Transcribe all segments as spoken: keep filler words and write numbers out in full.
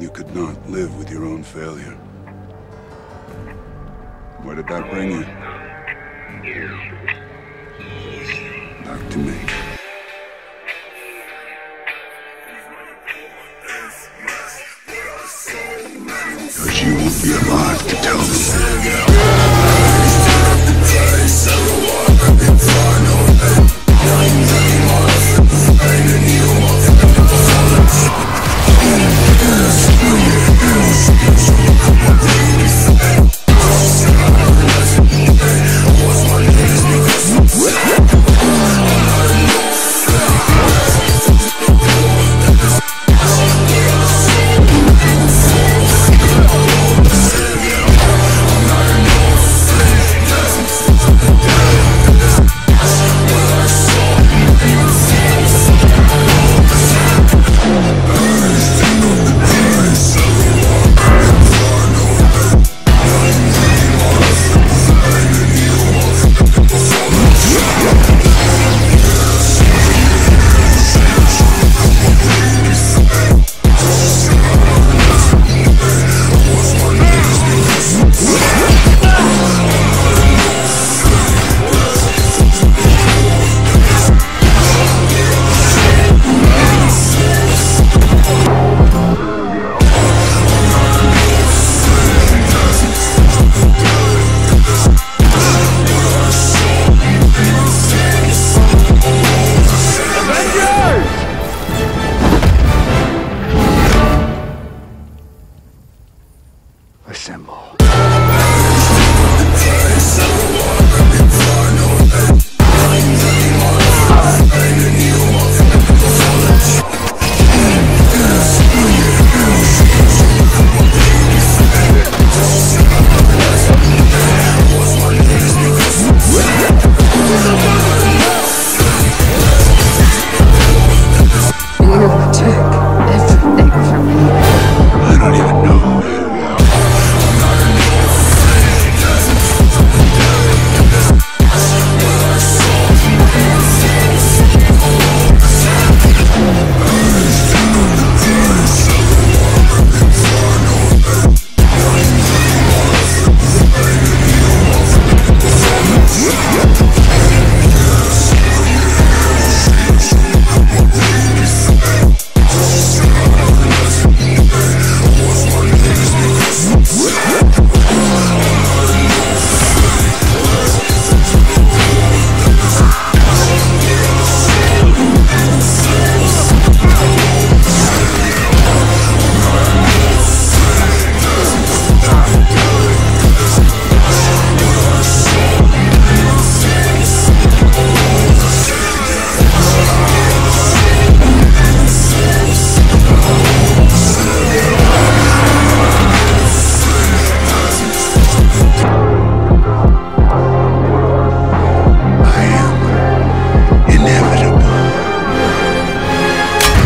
You could not live with your own failure. Where did that bring you? Back to me. Because you won't be alive to tell them. Assemble. You took everything from me. I don't even know.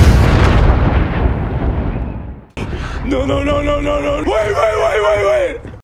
No, no, no, no, no, no. Wait, wait, wait, wait, wait.